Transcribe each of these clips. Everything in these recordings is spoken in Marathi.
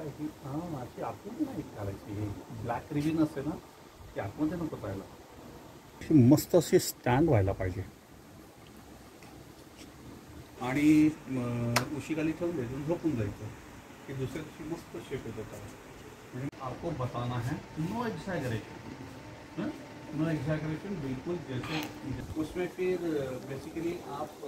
की माझी आतमध्ये नाही घालायची, हे ब्लॅक रिबिन असते ना ती आतमध्ये नको पाहायला, मस्त असे स्टँड व्हायला पाहिजे आणि उशीखाली ठेवून द्यायचं, झोपून जायचं की दुसऱ्या दिवशी मस्त शेप येतो त्याला. आपको बताना है नो एग्जैगरेशन, नो एग्जैगरेशन, बिल्कुल जैसे उसमें फिर बेसिकली आप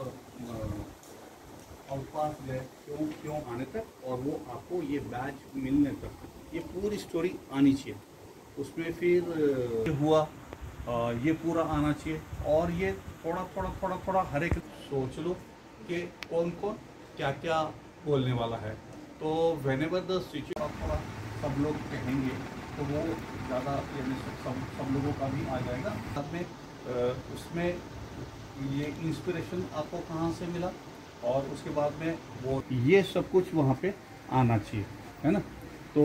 आउटपास गए क्यों क्यों आने तक और वो आपको ये बैच मिलने तक ये पूरी स्टोरी आनी चाहिए। उसमें फिर हुआ ये पूरा आना चाहिए और ये थोड़ा थोड़ा थोड़ा थोड़ा हर एक सोच लो कि कौन कौन क्या क्या बोलने वाला है। तो व्हेनेवर द सिचुएशन थोड़ा सब लोग कहेंगे तो वो ज़्यादा यानी सब लोगों का भी आ जाएगा। बाद में उसमें ये इंस्पिरेशन आपको कहाँ से मिला और उसके बाद में वो ये सब कुछ वहाँ पे आना चाहिए, है ना। तो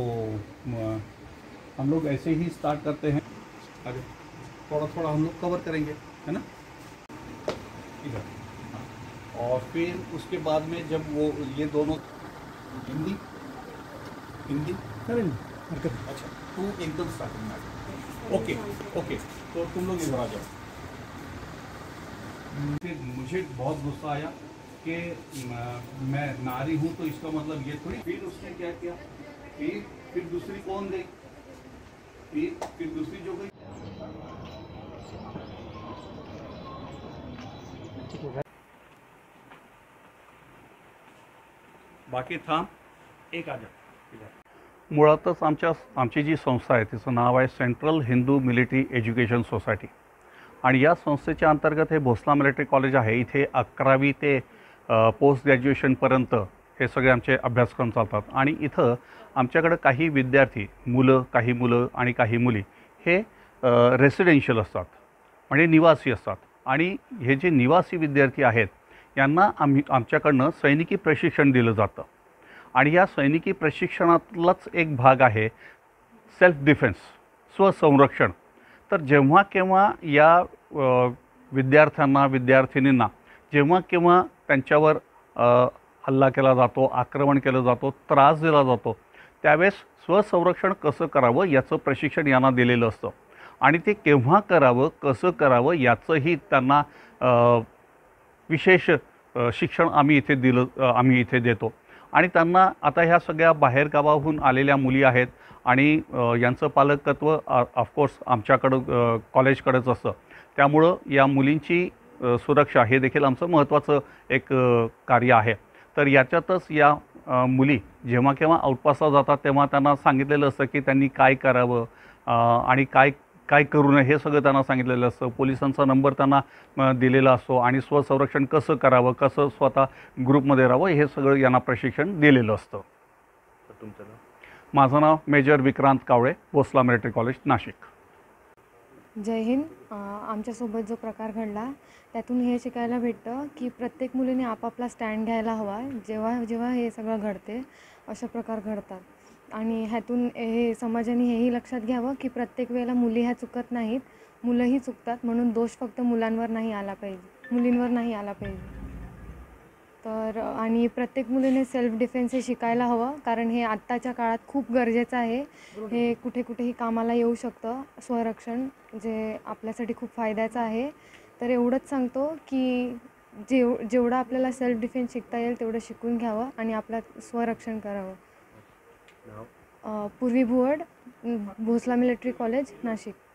हम लोग ऐसे ही स्टार्ट करते हैं, आगे थोड़ा थोड़ा हम लोग कवर करेंगे, है ना, ठीक है। और फिर उसके बाद में जब वो ये दोनों हिंदी हिंदी करेंगे, अच्छा तू एकदम स्टार्टिंग में, ओके ओके, तो तुम लोग इधर आ जाओ। फिर मुझे बहुत गुस्सा आया कि मैं नारी हूँ तो इसका मतलब ये थोड़ी। फिर उसने क्या किया, फिर दूसरी कौन गई, फिर दूसरी जो गई, बाकी था एक आजा। मुळातच आमची जी संस्था आहे तिचं नाव आहे central Hindu military education society आणि या संस्थेच्या अंतर्गत हे भोसला मिलिटरी कॉलेज आहे। इथे 11वी ते पोस्ट ग्रॅज्युएशनपर्यंत हे सगळे आमचे अभ्यासक्रम चालतात आणि इथं आमच्याकडे काही विद्यार्थी काही मुलं आणि काही मुली हे रेसिडेन्शियल असतात, म्हणजे निवासी असतात आणि हे जे निवासी विद्यार्थी आहेत यांना आमच्याकडनं सैनिकी प्रशिक्षण दिलं जातं आणि या सैनिकी प्रशिक्षणातलाच एक भाग आहे सेल्फ डिफेन्स, स्वसंरक्षण। तर जेव्हा केव्हा या विद्यार्थ्यांना विद्यार्थिनींना जेव्हा केव्हा त्यांच्यावर हल्ला केला जातो, आक्रमण केलं जातो, त्रास दिला जातो, त्यावेळेस स्वसंरक्षण कसं करावं याचं प्रशिक्षण यांना दिलेलं असतं आणि ते केव्हा करावं, कसं करावं याचंही त्यांना विशेष शिक्षण आम्ही इथे देतो आणि त्यांना आता ह्या सगळ्या बाहेरगावाहून आलेल्या मुली आहेत आणि यांचं पालकत्व ऑफकोर्स आमच्याकडं कॉलेजकडेच असतं, त्यामुळं या मुलींची सुरक्षा हे देखील आमचं महत्त्वाचं एक कार्य आहे। तर याच्यातच या मुली जेव्हा केव्हा आउटपासला जातात तेव्हा त्यांना सांगितलेलं असतं की त्यांनी काय करावं आणि काय करू नये हे सगळं त्यांना सांगितलेलं असतं। पोलिसांचा नंबर त्यांना दिलेला असतो आणि स्वसंरक्षण कसं करावं, कसं स्वतः ग्रुपमध्ये राहावं हे सगळं यांना प्रशिक्षण दिलेलं असतं। तुमचं नाव? माझं नाव major Vikrant Kawale, Bhosala military college, Nashik. जय हिंद। आमच्यासोबत जो प्रकार घडला त्यातून हे शिकायला भेटतं की प्रत्येक मुलीने आपापला स्टँड घ्यायला हवा जेव्हा जेव्हा हे सगळं घडते, अशा प्रकार घडतात आणि ह्यातून हे समाजाने हेही लक्षात घ्यावं की प्रत्येक वेळेला मुली ह्या चुकत नाहीत, मुलंही चुकतात, म्हणून दोष फक्त मुलींवर नाही आला पाहिजे। तर आणि प्रत्येक मुलीने सेल्फ डिफेन्स हे शिकायला हवं, कारण हे आत्ताच्या काळात खूप गरजेचं आहे। हे कुठेही कामाला येऊ शकतं स्वरक्षण, जे आपल्यासाठी खूप फायद्याचं आहे। तर एवढंच सांगतो की जेवढं आपल्याला सेल्फ डिफेन्स शिकता येईल तेवढं शिकून घ्यावं आणि आपलं स्वरक्षण करावं। Purvi Bhuvad, Bhosala military college, Nashik.